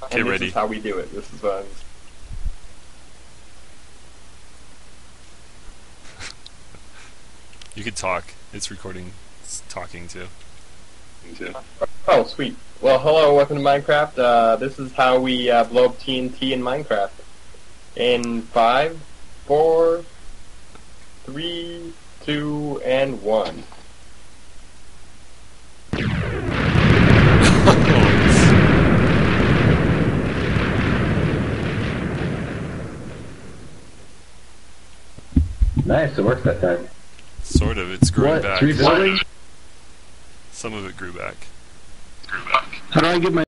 Okay, and this ready. is how we do it. This is You could talk. It's recording. It's talking too. Oh, sweet. Well, hello, welcome to Minecraft. This is how we blow up TNT in Minecraft. In 5, 4, 3, 2, and 1. Nice, it worked that time. Sort of. It's growing What? back. 3 buildings? Some of it grew back. How do I get my